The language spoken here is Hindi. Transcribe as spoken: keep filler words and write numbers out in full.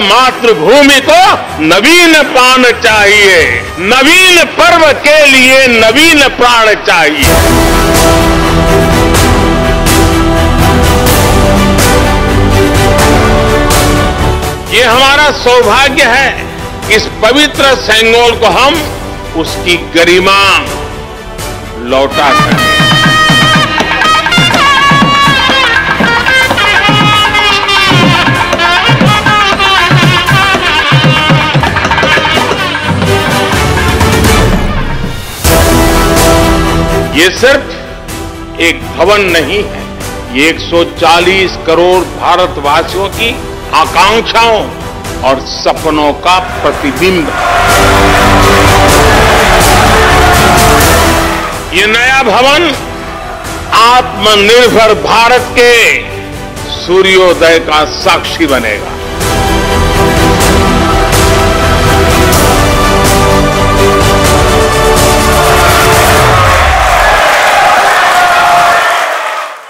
मातृभूमि को नवीन प्राण चाहिए, नवीन पर्व के लिए नवीन प्राण चाहिए। ये हमारा सौभाग्य है, इस पवित्र सेंगोल को हम उसकी गरिमा लौटा सकें। ये सिर्फ एक भवन नहीं है, ये एक सौ चालीस करोड़ भारतवासियों की आकांक्षाओं और सपनों का प्रतिबिंब है। ये नया भवन आत्मनिर्भर भारत के सूर्योदय का साक्षी बनेगा।